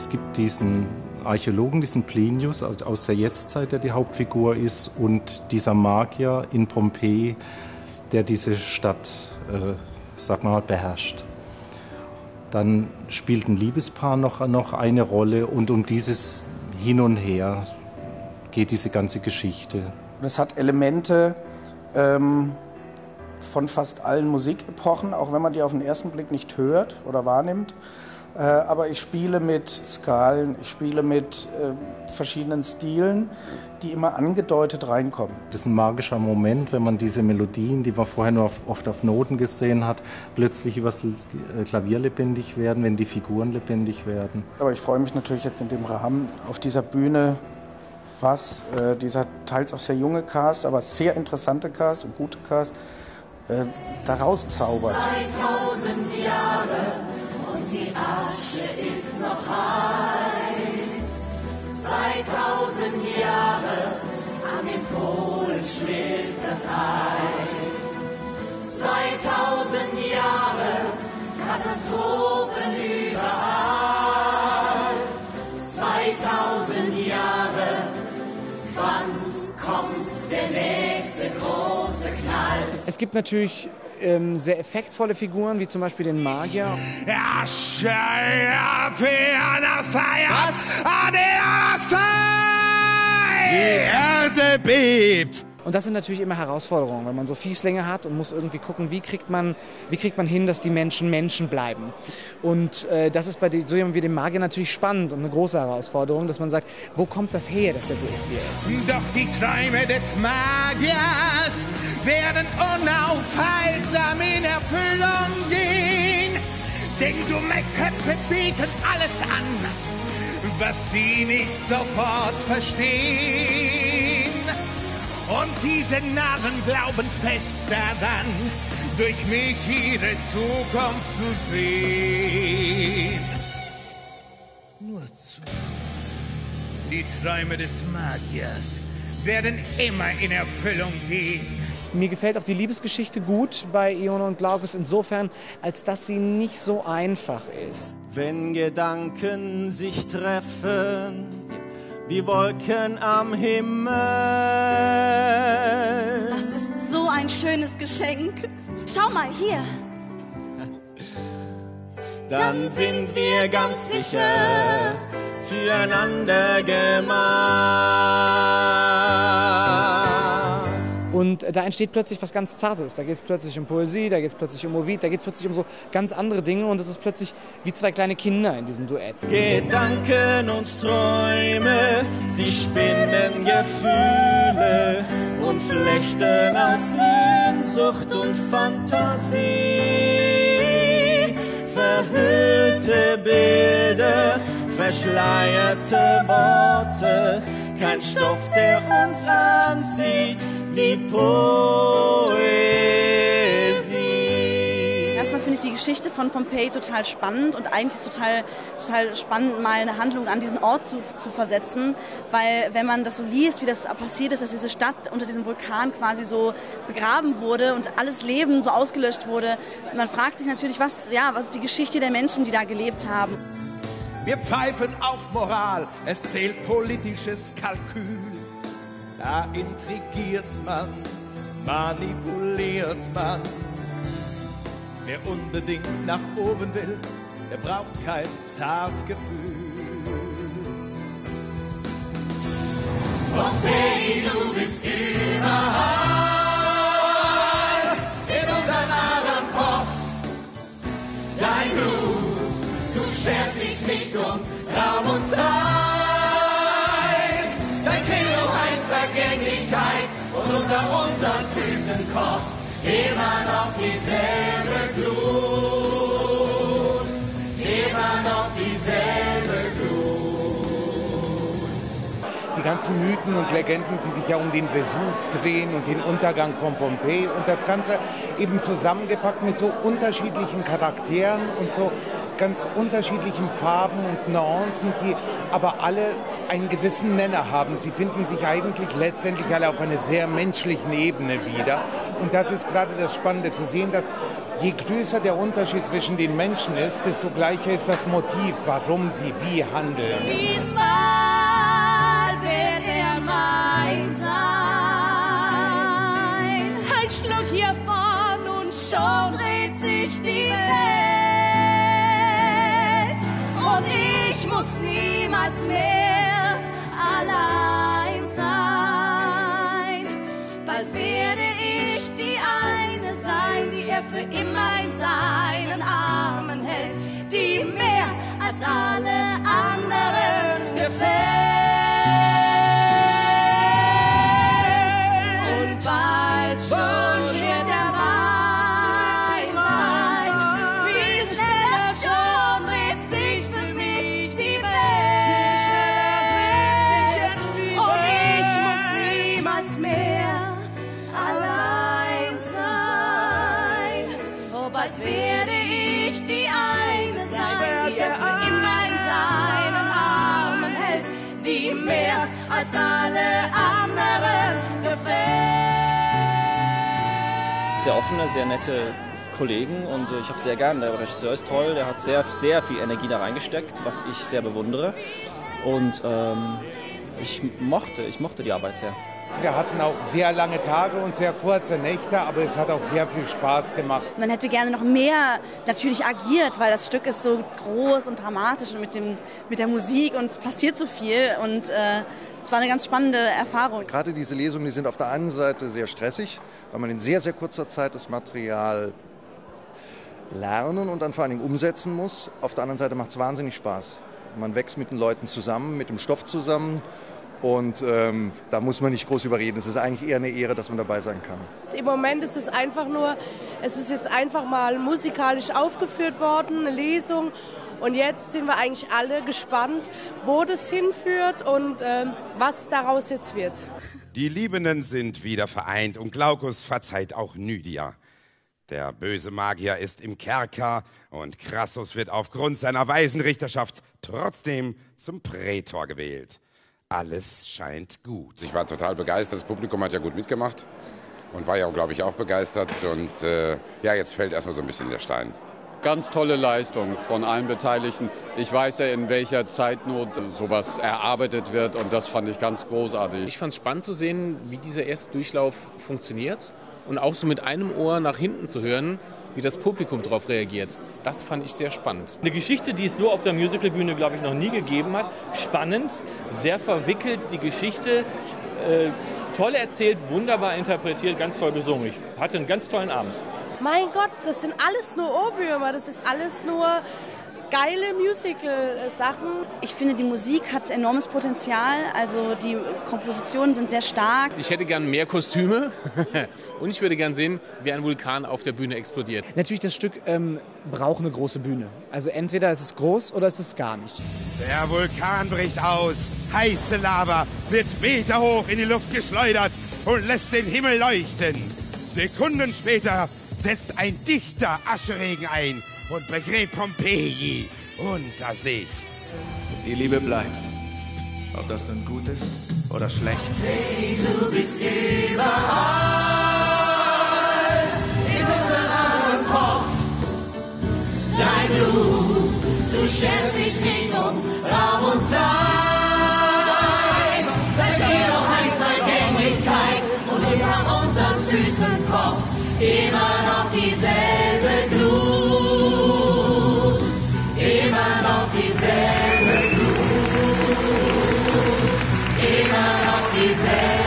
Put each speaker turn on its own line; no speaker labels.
Es gibt diesen Archäologen, diesen Plinius aus der Jetztzeit, der die Hauptfigur ist, und dieser Magier in Pompeji, der diese Stadt, sag mal, beherrscht. Dann spielt ein Liebespaar noch eine Rolle und um dieses Hin und Her geht diese ganze Geschichte.
Es hat Elemente von fast allen Musikepochen, auch wenn man die auf den ersten Blick nicht hört oder wahrnimmt. Aber ich spiele mit Skalen, ich spiele mit verschiedenen Stilen, die immer angedeutet reinkommen.
Das ist ein magischer Moment, wenn man diese Melodien, die man vorher nur oft auf Noten gesehen hat, plötzlich übers Klavier lebendig werden, wenn die Figuren lebendig werden.
Aber ich freue mich natürlich jetzt in dem Rahmen auf dieser Bühne, was dieser teils auch sehr junge Cast, aber sehr interessante Cast und gute Cast daraus zaubert.
2000 Jahre und die Asche ist noch heiß. 2000 Jahre, an den Polen schmilzt das Eis. 2000 Jahre, Katastrophen überall. 2000 Jahre, wann kommt der nächste große Knall?
Es gibt natürlich sehr effektvolle Figuren, wie zum Beispiel den Magier.
Was? Die Erde bebt!
Und das sind natürlich immer Herausforderungen, wenn man so Fieslinge hat und muss irgendwie gucken, wie kriegt man hin, dass die Menschen Menschen bleiben. Und das ist bei so jemandem wie dem Magier natürlich spannend und eine große Herausforderung, dass man sagt, wo kommt das her, dass der so ist, wie er ist.
Doch die Träume des Magiers werden unaufhaltsam in Erfüllung gehen. Denn dumme Köpfe bieten alles an, was sie nicht sofort verstehen. Und diese Narren glauben fest daran, durch mich ihre Zukunft zu sehen. Nur zu. Die Träume des Magiers werden immer in Erfüllung gehen.
Mir gefällt auch die Liebesgeschichte gut bei Ione und Glaucus insofern, als dass sie nicht so einfach ist.
Wenn Gedanken sich treffen, wie Wolken am Himmel.
Das ist so ein schönes Geschenk. Schau mal, hier.
Dann sind wir ganz sicher füreinander gemacht.
Und da entsteht plötzlich was ganz Zartes. Da geht es plötzlich um Poesie, da geht es plötzlich um Ovid, da geht es plötzlich um so ganz andere Dinge. Und es ist plötzlich wie zwei kleine Kinder in diesem Duett.
Gedanken und Träume, sie spinnen Gefühle und flechten aus Sehnsucht und Fantasie. Verhüllte Bilder, verschleierte Worte, kein Stoff, der uns anzieht wie Poesie.
Erstmal finde ich die Geschichte von Pompeji total spannend und eigentlich ist es total spannend, mal eine Handlung an diesen Ort zu versetzen, weil wenn man das so liest, wie das passiert ist, dass diese Stadt unter diesem Vulkan quasi so begraben wurde und alles Leben so ausgelöscht wurde, man fragt sich natürlich, was ist die Geschichte der Menschen, die da gelebt haben.
Wir pfeifen auf Moral, es zählt politisches Kalkül. Da intrigiert man, manipuliert man. Wer unbedingt nach oben will, der braucht kein Zartgefühl.
Pompeji, du bist überall, in unseren Adern pocht dein Blut. Du scherst dich nicht um Raum und Zeit. Dein Credo heißt Vergänglichkeit und unter unseren Füßen kocht immer noch dieselbe Glut. Immer noch dieselbe Glut.
Die ganzen Mythen und Legenden, die sich ja um den Vesuv drehen und den Untergang von Pompeji und das Ganze eben zusammengepackt mit so unterschiedlichen Charakteren und so ganz unterschiedlichen Farben und Nuancen, die aber alle einen gewissen Nenner haben. Sie finden sich eigentlich letztendlich alle auf einer sehr menschlichen Ebene wieder. Und das ist gerade das Spannende, zu sehen, dass je größer der Unterschied zwischen den Menschen ist, desto gleicher ist das Motiv, warum sie wie handeln.
Diesmal wird er mein sein. Ein Schluck hiervon und schon dreht sich die Welt. Und ich muss niemals mehr allein sein. Bald werde ich die eine sein, die er für immer in seinen Armen hält, die mehr als alle anderen gefällt. Und bald schon wird er mein sein. Viel schneller schon dreht sich für mich die Welt. Und ich muss niemals mehr allein sein. Oh, bald werde ich die eine sein, die er für immer in seinen Armen hält, die mehr als alle anderen gefällt.
Sehr offene, sehr nette Kollegen und ich habe sehr gern. Der Regisseur ist toll, der hat sehr, sehr viel Energie da reingesteckt, was ich sehr bewundere. Und ich mochte die Arbeit sehr.
Wir hatten auch sehr lange Tage und sehr kurze Nächte, aber es hat auch sehr viel Spaß gemacht.
Man hätte gerne noch mehr natürlich agiert, weil das Stück ist so groß und dramatisch und mit der Musik und es passiert so viel und es war eine ganz spannende Erfahrung.
Gerade diese Lesungen, die sind auf der einen Seite sehr stressig, weil man in sehr, sehr kurzer Zeit das Material lernen und dann vor allen Dingen umsetzen muss. Auf der anderen Seite macht es wahnsinnig Spaß. Man wächst mit den Leuten zusammen, mit dem Stoff zusammen. Und da muss man nicht groß überreden. Es ist eigentlich eher eine Ehre, dass man dabei sein kann.
Im Moment ist es einfach nur, es ist jetzt einfach mal musikalisch aufgeführt worden, eine Lesung. Und jetzt sind wir eigentlich alle gespannt, wo das hinführt und was daraus jetzt wird.
Die Liebenden sind wieder vereint und Glaucus verzeiht auch Nydia. Der böse Magier ist im Kerker und Crassus wird aufgrund seiner weisen Richterschaft trotzdem zum Prätor gewählt. Alles scheint gut.
Ich war total begeistert, das Publikum hat ja gut mitgemacht und war ja, glaube ich, auch begeistert. Und ja, jetzt fällt erstmal so ein bisschen der Stein.
Ganz tolle Leistung von allen Beteiligten. Ich weiß ja, in welcher Zeitnot sowas erarbeitet wird und das fand ich ganz großartig.
Ich fand es spannend zu sehen, wie dieser erste Durchlauf funktioniert und auch so mit einem Ohr nach hinten zu hören, wie das Publikum darauf reagiert. Das fand ich sehr spannend.
Eine Geschichte, die es so auf der Musicalbühne, glaube ich, noch nie gegeben hat. Spannend, sehr verwickelt, die Geschichte. Toll erzählt, wunderbar interpretiert, ganz toll gesungen. Ich hatte einen ganz tollen Abend.
Mein Gott, das sind alles nur Ohrwürmer, das ist alles nur geile Musical-Sachen.
Ich finde, die Musik hat enormes Potenzial, also die Kompositionen sind sehr stark.
Ich hätte gern mehr Kostüme und ich würde gern sehen, wie ein Vulkan auf der Bühne explodiert.
Natürlich, das Stück braucht eine große Bühne. Also entweder ist es groß oder ist es gar nicht.
Der Vulkan bricht aus, heiße Lava wird meterhoch in die Luft geschleudert und lässt den Himmel leuchten. Sekunden später setzt ein dichter Ascheregen ein und begräbt Pompeji unter sich.
Die Liebe bleibt, ob das nun gut ist oder schlecht.
Hey, du bist überall, in unseren Adern pocht dein Blut. Du scherst dich nicht um Raum und Zeit. Seit dir doch heißt Vergänglichkeit und unter unseren Füßen kocht immer noch dieselbe Glut. Immer noch dieselbe Glut. Immer noch dieselbe